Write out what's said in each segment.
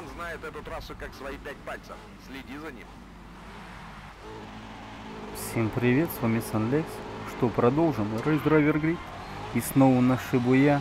Он знает эту трассу как свои 5 пальцев. Следи за ним. Всем привет, с вами Санлекс. Что, продолжим? Race Driver Grid. И снова на Шибуя.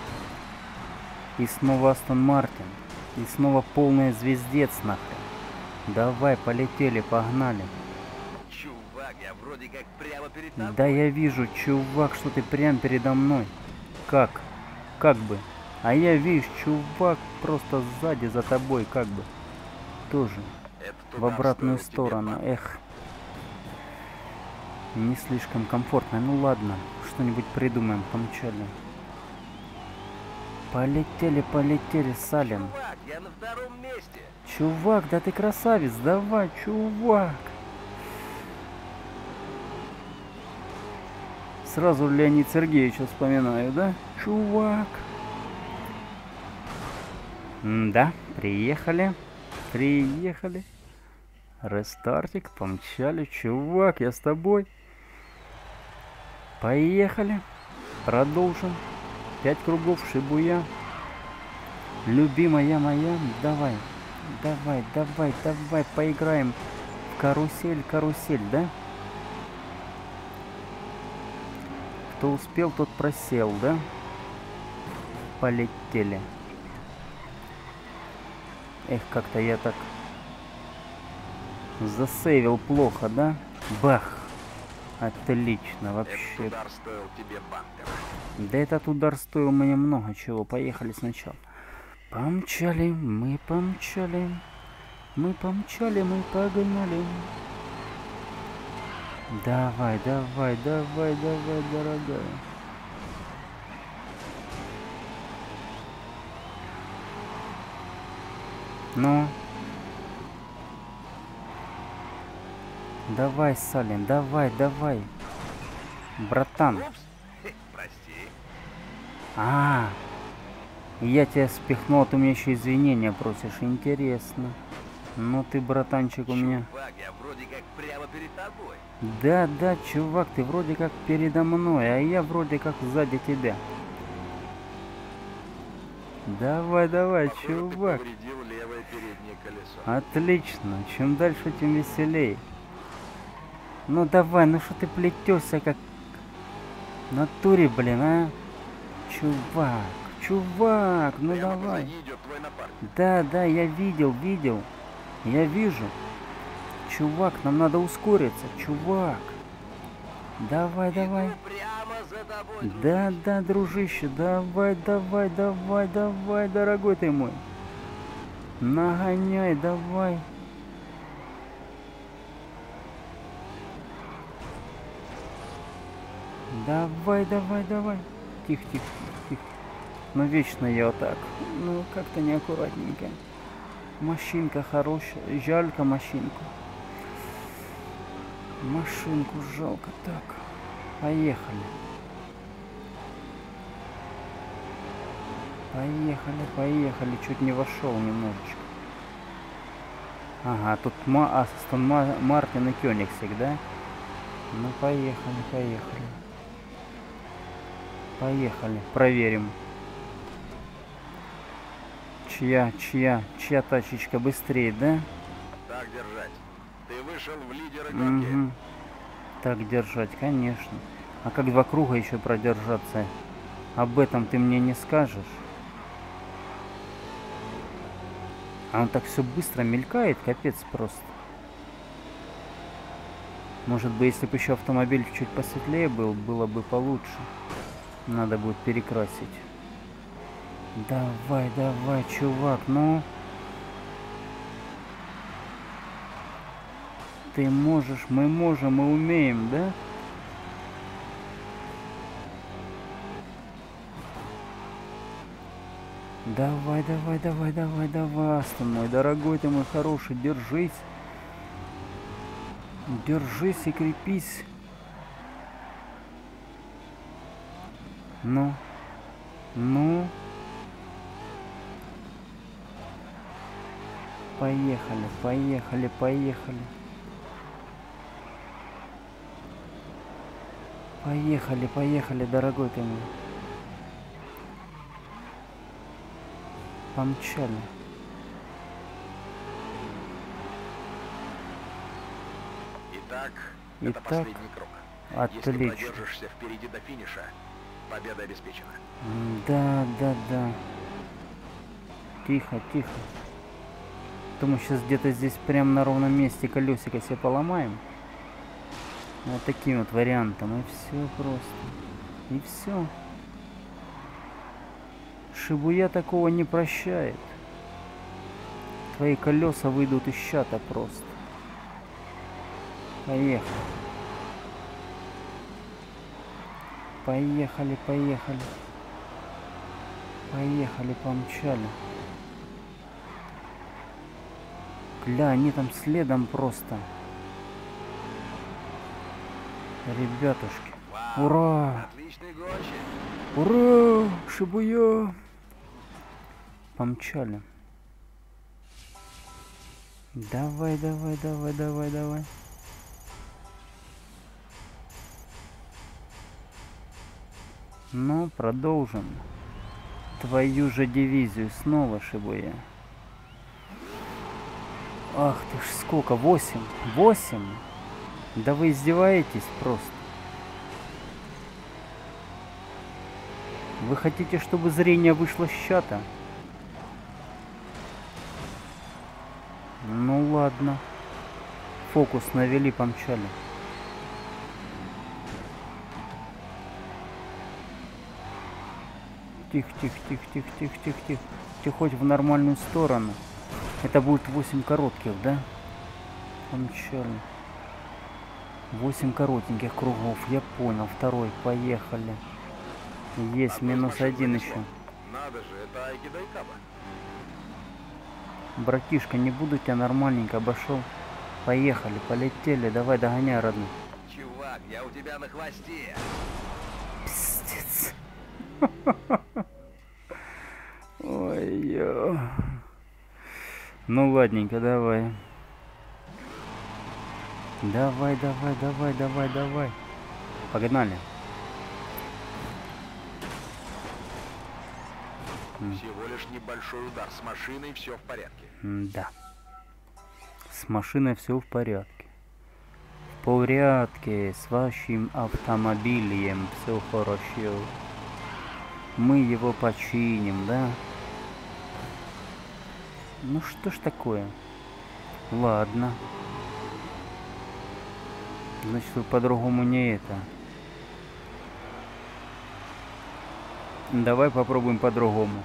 И снова Астон Мартин. И снова полная звездец нахрен. Давай, полетели, погнали. Чувак, я вроде как прямо перед тобой. Да я вижу, чувак, что ты прям передо мной. Как? Как бы? А я вижу, чувак, просто сзади за тобой, как бы. Тоже. Этот В удар обратную стоил тебе сторону. бабок. Эх. Не слишком комфортно. Ну ладно, что-нибудь придумаем, помчали. Полетели, полетели, Салем. Чувак, я на втором месте. Чувак, да ты красавец, давай, чувак. Сразу Леонид Сергеевича вспоминаю, да? Чувак. Да, приехали. Приехали. Рестартик, помчали. Чувак, я с тобой. Поехали. Продолжим. 5 кругов, Шибуя. Любимая моя, давай. Давай, давай, давай, поиграем в карусель, карусель, да? Кто успел, тот просел, да? Полетели. Эх, как-то я так засейвил плохо, да? Бах! Отлично, вообще. Этот удар стоил тебе бампера. Да этот удар стоил мне много чего. Поехали сначала. Помчали, мы помчали. Мы помчали, мы погнали. Давай, давай, давай, давай, дорогая. Ну. Давай, Салин, давай, давай. Братан. Упс, прости. Я тебя спихнул, а ты мне еще извинения просишь. Интересно. Ну ты, братанчик, у меня... Чувак, я вроде как прямо перед тобой. Да, да, чувак, ты вроде как передо мной, а я вроде как сзади тебя. Давай, давай, Похоже, чувак. ты повредил левое переднее колесо. Отлично. Чем дальше, тем веселей. Ну давай, ну что ты плетешься как... В натуре, блин, а? Чувак, чувак, ну Прямо давай. позади идет твой напарник. Да, да, я видел. Я вижу. Чувак, нам надо ускориться, чувак. Давай, давай. Иду прямо за тобой, Да, дружище. да, дружище, давай, давай, давай, давай, дорогой ты мой. Нагоняй, давай. Давай, давай, давай. Тихо, тихо, тихо. Ну вечно я вот так. Ну как-то неаккуратненько. Машинка хорошая. Жалько машинку. Машинку жалко. Так. Поехали. Поехали, поехали. Чуть не вошел немножечко. Ага, тут Астон Мартин и Кёнигсег, да? Ну поехали, поехали. Поехали, проверим. Чья тачечка быстрее, да? Так держать. Ты вышел в лидеры гонки. Угу. Так держать, конечно. А как 2 круга еще продержаться? Об этом ты мне не скажешь? А он так все быстро мелькает, капец просто. Может быть, если бы еще автомобиль чуть посветлее был, было бы получше. Надо будет перекрасить. Давай, давай, чувак, ну. Ты можешь, мы можем, мы умеем, да? Давай, давай, давай, давай, давай, Астон, мой дорогой ты, мой хороший, держись. Держись и крепись. Ну. Ну. Поехали, поехали, поехали. Поехали, поехали, дорогой ты мой. Помчали. Итак, это Итак, последний круг. Если отлично. продержишься впереди до финиша, победа обеспечена. Да, да, да. Тихо, тихо. Думаю, сейчас где-то здесь прямо на ровном месте колесико себе поломаем. Вот таким вот вариантом. И все просто. И все. Шибуя такого не прощает. Твои колеса выйдут из чата просто. Поехали. Поехали, поехали. Поехали, помчали. Гля, они там следом просто. Ребятушки. Вау, Ура! отличный гонщик. Ура! Шибуя! Помчали. Давай, давай, давай, давай, давай. Ну, продолжим. Твою же дивизию снова Шибуя. Ах ты ж, сколько? 8? 8? Да вы издеваетесь просто. Вы хотите, чтобы зрение вышло с чата? Ну ладно. Фокус навели, помчали. Тихо, тихо, тихо, тихо, тихо, тихо, тихо. Ты хоть в нормальную сторону. Это будет 8 коротких, да? Помчали. 8 коротеньких кругов. Я понял. Второй. Поехали. Есть. Одну из Минус машин 1 занесло. еще. Надо же, это Айки Дайкаба. Братишка, не буду тебя нормальненько обошел. Поехали, полетели. Давай, догоняй, родной. Чувак, я у тебя на хвосте. Пиздец. Ой-ё. Ну ладненько, давай. Давай, давай, давай, давай, давай. Погнали. Всего лишь небольшой удар с машиной, все в порядке. Да. С машиной все в порядке. В порядке. С вашим автомобилем все хорошо. Мы его починим, да? Ну что ж такое? Ладно. Значит, вы по-другому не это. Давай попробуем по-другому.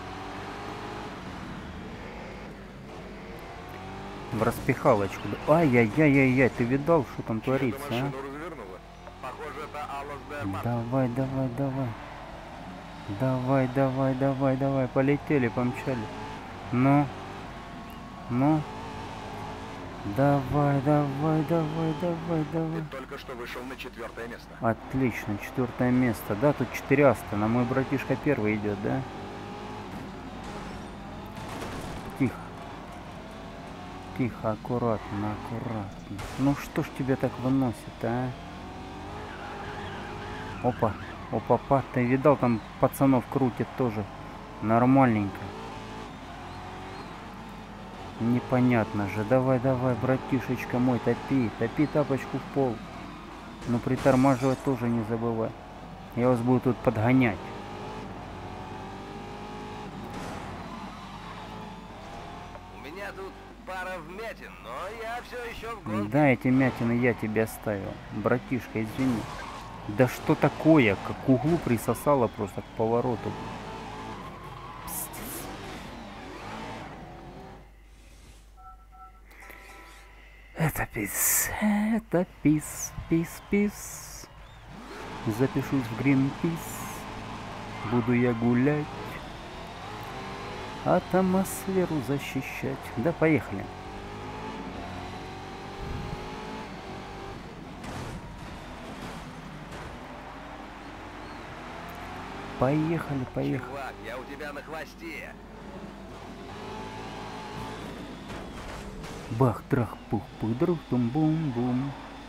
В распихалочку. Ай-яй-яй-яй-яй, ты видал, что там творится, а? Машину развернула. Похоже, это Аллас де Мар. Давай, давай, давай. Давай, давай, давай, давай. Полетели, помчали. Ну. Ну. Давай, давай, давай, давай, давай. Ты только что вышел на 4-е место. Отлично, 4-е место. Да, тут 4 аста. На мой братишка первый идет, да? Тихо. Тихо, аккуратно, аккуратно. Ну что ж тебя так выносит, а? Опа, опа, ты видал, там пацанов крутит тоже. Нормальненько. Непонятно же. Давай, давай, братишечка мой, топи. Топи тапочку в пол. Но притормаживать тоже не забывай. Я вас буду тут подгонять. У меня тут пара вмятин, но я все еще в гонке. Да, эти мятины я тебе оставил. Братишка, извини. Да что такое? Как к углу присосало просто к повороту. Пиздец. Это пис. Это пис. Пис, пис. Запишусь в Гринпис. Буду я гулять. Атмосферу защищать. Да, поехали. Поехали, поехали. Чувак, я у тебя на хвосте. Бах, трах, пух, пух, друг, тум, бум, бум.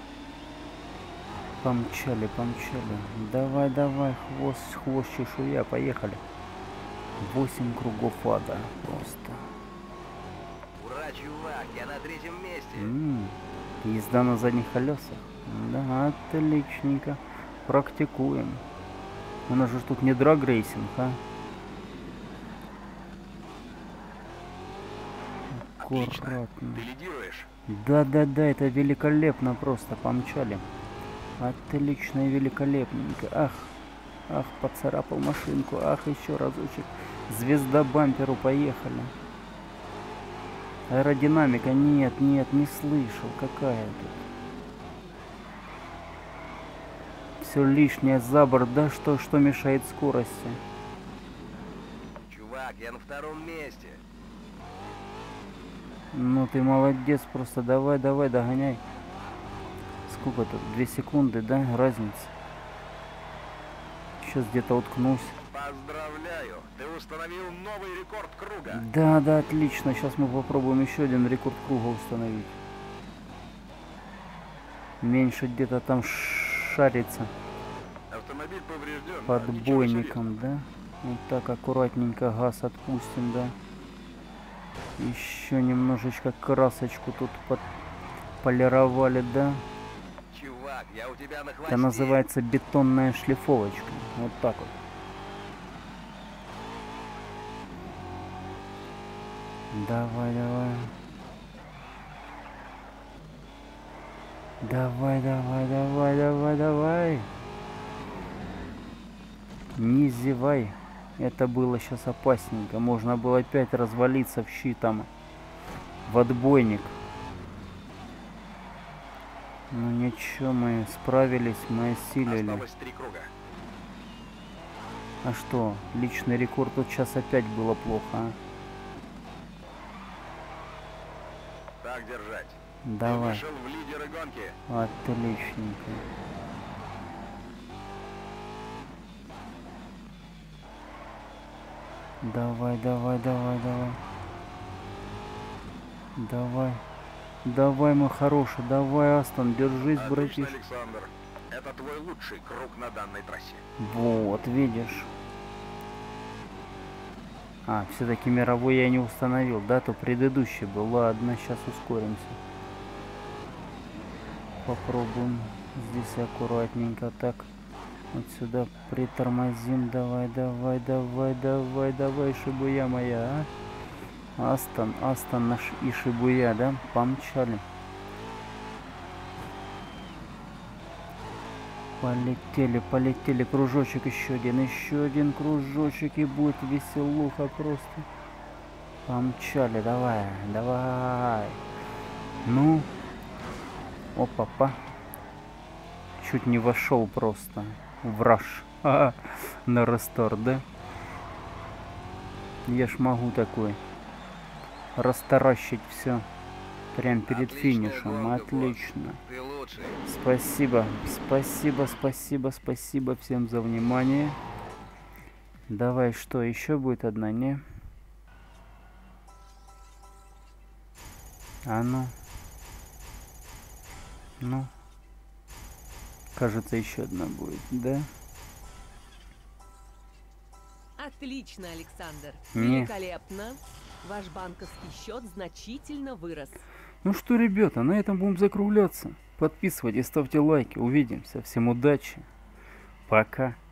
Помчали, помчали. Давай, давай, хвост, хвост, чешуя, поехали. 8 кругов ада просто. Ура, чувак, я на 3-м месте. Езда на задних колесах. Да, отличненько. Практикуем. У нас же тут не драг-рейсинг, а? Отлично. Аккуратно. Ты лидируешь. Да-да-да, это великолепно просто. Помчали. Отлично и великолепненько. Ах, ах, поцарапал машинку. Ах, еще разочек. Звезда бамперу, поехали. Аэродинамика, нет, нет, не слышал. Какая тут? Все лишнее за борт. Да что мешает скорости? Чувак, я на втором месте. Ну ты молодец, просто давай, давай, догоняй. Сколько тут? 2 секунды, да? Разница. Сейчас где-то уткнусь. Поздравляю, ты установил новый рекорд круга. Да, да, отлично. Сейчас мы попробуем еще один рекорд круга установить. Меньше где-то там шарится Автомобиль поврежден. под Ничего бойником, да? Вот так аккуратненько газ отпустим, да? Еще немножечко красочку тут полировали, да? Чувак, я у тебя на хвосте. Это называется бетонная шлифовочка. Вот так вот. Давай, давай. Давай, давай, давай, давай, давай. Не зевай. Это было сейчас опасненько. Можно было опять развалиться в щи там. В отбойник. Ну ничего, мы справились, мы осилили. Осталось 3 круга. А что, личный рекорд тут сейчас опять было плохо, а? Так держать. Давай. Ты вышел в лидеры гонки. Отличненько. Давай, давай, давай, давай. Давай. Давай, мой хороший, давай, Астон, держись, Отлично, братиш. Александр. Это твой лучший круг на данной трассе. Вот, видишь. А, все-таки мировой я не установил, да, то предыдущий был. Ладно, сейчас ускоримся. Попробуем здесь аккуратненько так. Вот сюда притормозим. Давай, давай, давай, давай, давай, Шибуя моя, а? Астон, Астон наш и Шибуя, да? Помчали. Полетели, полетели. Кружочек еще один кружочек, и будет веселуха просто. Помчали, давай, давай. Ну, опа-па. Чуть не вошел просто в раш. На рестор, да? Я ж могу такой растаращить все прям перед Отличная финишем. гонка, Отлично. Ты лучший. Спасибо, спасибо, спасибо, спасибо всем за внимание. Давай, что, еще будет одна, не? А ну. Ну. Кажется, еще одна будет, да? Отлично, Александр. Не. Великолепно. Ваш банковский счет значительно вырос. Ну что, ребята, на этом будем закругляться. Подписывайтесь, ставьте лайки. Увидимся. Всем удачи. Пока.